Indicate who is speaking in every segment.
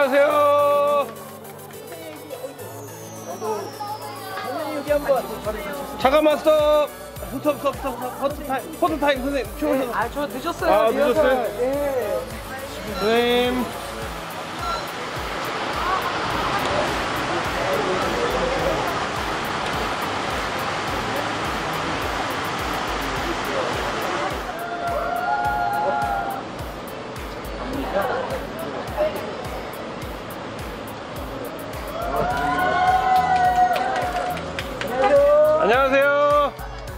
Speaker 1: 안녕하세요.
Speaker 2: 여기 한번.
Speaker 1: 잠깐만 스톱. 포토 타임 선생님. 추워서.
Speaker 2: 저 늦었어요.
Speaker 1: 늦었어요?
Speaker 2: 네.
Speaker 1: 선생님. 안녕하세요.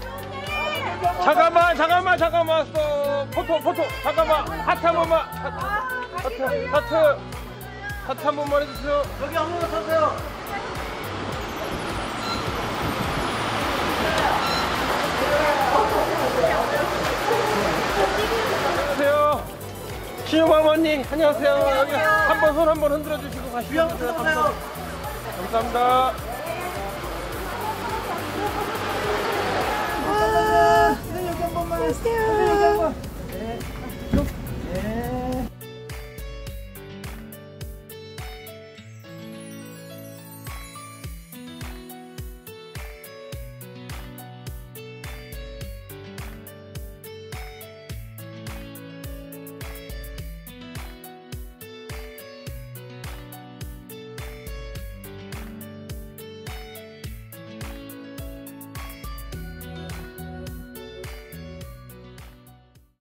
Speaker 1: 잠깐만 스톱. 포토 잠깐만. 하트 한 번만. 하트 한 번만 해주세요.
Speaker 2: 여기 아무나 서세요.
Speaker 1: 안녕하세요. 신용광 언니 안녕하세요. 여기 한번 손 한번 흔들어 주시고 가시면 됩니다. 감사합니다.
Speaker 2: 여기 한 번만.